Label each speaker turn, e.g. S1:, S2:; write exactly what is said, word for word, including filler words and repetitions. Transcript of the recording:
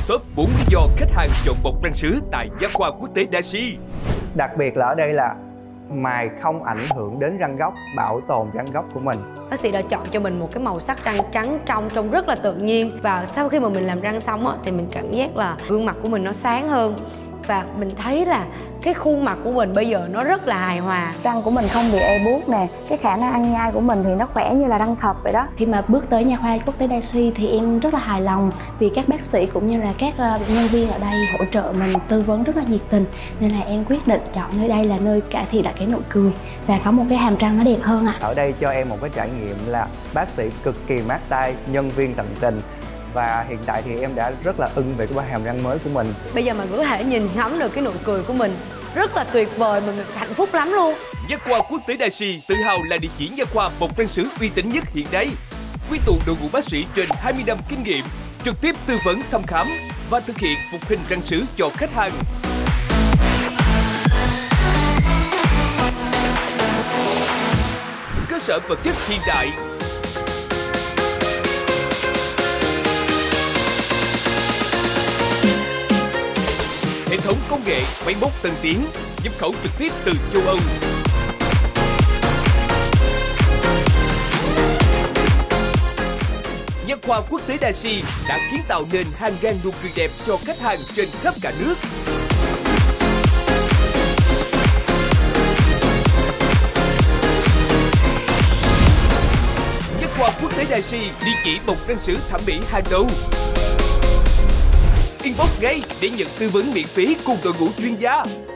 S1: Top bốn lý do khách hàng chọn bột răng sứ tại Nha Khoa Quốc tế Dashi.
S2: Đặc biệt là ở đây là mài không ảnh hưởng đến răng gốc, bảo tồn răng gốc của mình.
S3: Bác sĩ đã chọn cho mình một cái màu sắc răng trắng trong, trông rất là tự nhiên. Và sau khi mà mình làm răng xong á, thì mình cảm giác là gương mặt của mình nó sáng hơn. Và mình thấy là cái khuôn mặt của mình bây giờ nó rất là hài hòa.
S4: Răng của mình không bị ê buốt nè, cái khả năng ăn nhai của mình thì nó khỏe như là răng thật vậy đó.
S5: Khi mà bước tới Nha Khoa Quốc tế Dashi thì em rất là hài lòng vì các bác sĩ cũng như là các nhân viên ở đây hỗ trợ mình, tư vấn rất là nhiệt tình. Nên là em quyết định chọn nơi đây là nơi cải thiện lại cái nụ cười và có một cái hàm răng nó đẹp hơn ạ.
S2: Ở đây cho em một cái trải nghiệm là bác sĩ cực kỳ mát tay, nhân viên tận tình. Và hiện tại thì em đã rất là ưng về cái hàm răng mới của mình.
S3: Bây giờ mà có thể nhìn ngắm được cái nụ cười của mình rất là tuyệt vời, mình hạnh phúc lắm luôn.
S1: Nha Khoa Quốc tế Dashi tự hào là địa chỉ nha khoa bột răng sứ uy tín nhất hiện nay. Quy tụ đội ngũ bác sĩ trên hai mươi năm kinh nghiệm, trực tiếp tư vấn thăm khám và thực hiện phục hình răng sứ cho khách hàng. Cơ sở vật chất hiện đại, hệ thống công nghệ máy móc tân tiến, nhập khẩu trực tiếp từ châu Âu. Nha Khoa Quốc tế Dashi đã kiến tạo nên hàng ngàn nụ cười đẹp cho khách hàng trên khắp cả nước. Nha Khoa Quốc tế Dashi, địa chỉ bột răng sứ thẩm mỹ hàng đầu. Inbox ngay để nhận tư vấn miễn phí cùng đội ngũ chuyên gia.